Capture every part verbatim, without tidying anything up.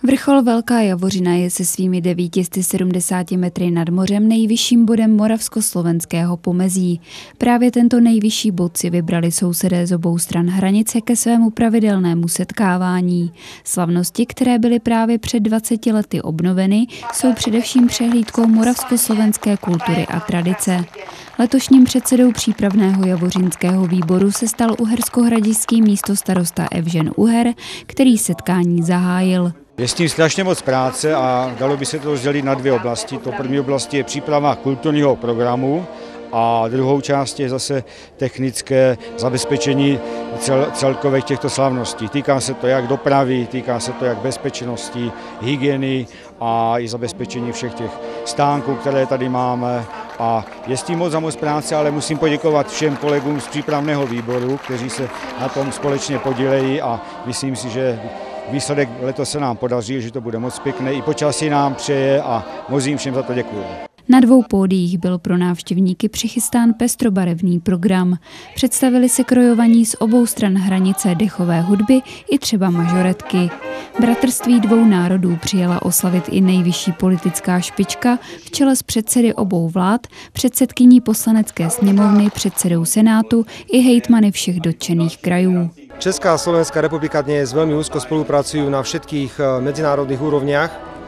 Vrchol Velká Javořina je se svými devět set sedmdesát metry nad mořem nejvyšším bodem moravskoslovenského pomezí. Právě tento nejvyšší bod si vybrali sousedé z obou stran hranice ke svému pravidelnému setkávání. Slavnosti, které byly právě před dvaceti lety obnoveny, jsou především přehlídkou moravskoslovenské kultury a tradice. Letošním předsedou přípravného javořínského výboru se stal uherskohradišťský místostarosta Evžen Uher, který setkání zahájil. Je s tím strašně moc práce a dalo by se to rozdělit na dvě oblasti. To první oblasti je příprava kulturního programu a druhou část je zase technické zabezpečení cel, celkových těchto slavností. Týká se to jak dopravy, týká se to jak bezpečnosti, hygieny a i zabezpečení všech těch stánků, které tady máme. A je s tím moc za moc práce, ale musím poděkovat všem kolegům z přípravného výboru, kteří se na tom společně podílejí a myslím si, že výsledek letos se nám podaří, že to bude moc pěkné, i počasí nám přeje a moc jim všem za to děkuji. Na dvou pódiích byl pro návštěvníky přichystán pestrobarevný program. Představili se krojovaní z obou stran hranice dechové hudby i třeba mažoretky. Bratrství dvou národů přijela oslavit i nejvyšší politická špička v čele s předsedy obou vlád, předsedkyní poslanecké sněmovny, předsedou senátu i hejtmany všech dotčených krajů. Česká a Slovenská republika dnes veľmi úzko spolupracujú na všetkých medzinárodných úrovniach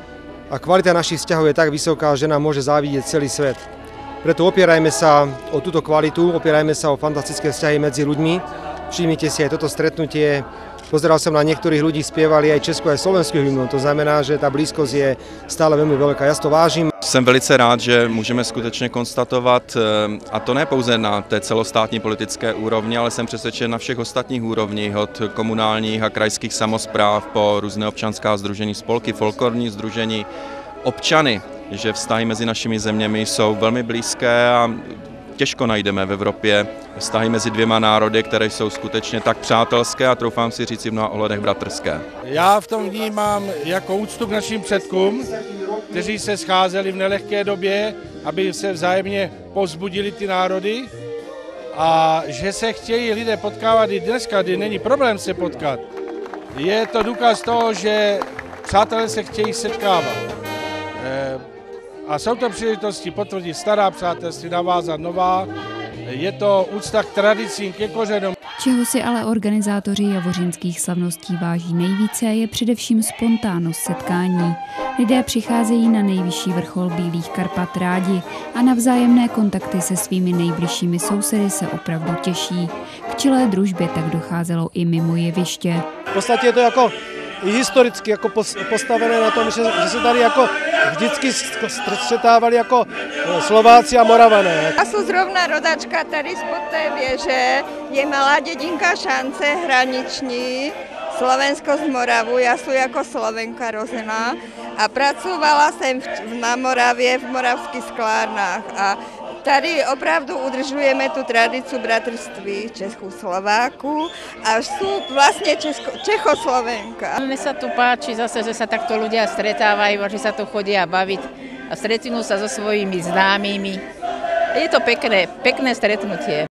a kvalita našich vzťahov je tak vysoká, že nám môže závidieť celý svet. Preto opierajme sa o túto kvalitu, opierajme sa o fantastické vzťahy medzi ľuďmi. Všimnite si aj toto stretnutie. Pozeral som na niektorých ľudí, spievali aj českou, aj slovenskú hymnu. To znamená, že tá blízkosť je stále veľmi veľká. Ja to vážim. Jsem velice rád, že můžeme skutečně konstatovat, a to ne pouze na té celostátní politické úrovni, ale jsem přesvědčen na všech ostatních úrovních, od komunálních a krajských samospráv po různé občanská sdružení, spolky, folklorní sdružení, občany, že vztahy mezi našimi zeměmi jsou velmi blízké a těžko najdeme v Evropě vztahy mezi dvěma národy, které jsou skutečně tak přátelské a troufám si říct v mnoha ohledech bratrské. Já v tom vnímám jako úctu k našim předkům, kteří se scházeli v nelehké době, aby se vzájemně povzbudili ty národy, a že se chtějí lidé potkávat i dneska, kdy není problém se potkat. Je to důkaz toho, že přátelé se chtějí setkávat. A jsou to příležitosti potvrdit stará přátelství, navázat nová. Je to úcta k tradicím, ke kořenům. Čeho si ale organizátoři javořínských slavností váží nejvíce, je především spontánnost setkání. Lidé přicházejí na nejvyšší vrchol Bílých Karpat rádi a na vzájemné kontakty se svými nejbližšími sousedy se opravdu těší. K čilé družbě tak docházelo i mimo jeviště. V podstatě je to jako i historicky jako postavené na tom, že, že se tady jako vždycky střetávali jako Slováci a Moravané. Já jsem zrovna rodačka tady spod té věže, je malá dědinka Šance hraniční, Slovensko z Moravu, já jsem jako Slovenka rozená a pracovala jsem na Moravě v moravských sklárnách a tady opravdu udržujeme tu tradici bratrství Českoslováků a sú vlastne Česko, Čechoslovenka. Mne sa tu páči zase, že sa takto ľudia stretávajú a že sa tu chodia baviť a stretnú sa so svojimi známymi. Je to pekné, pekné stretnutie.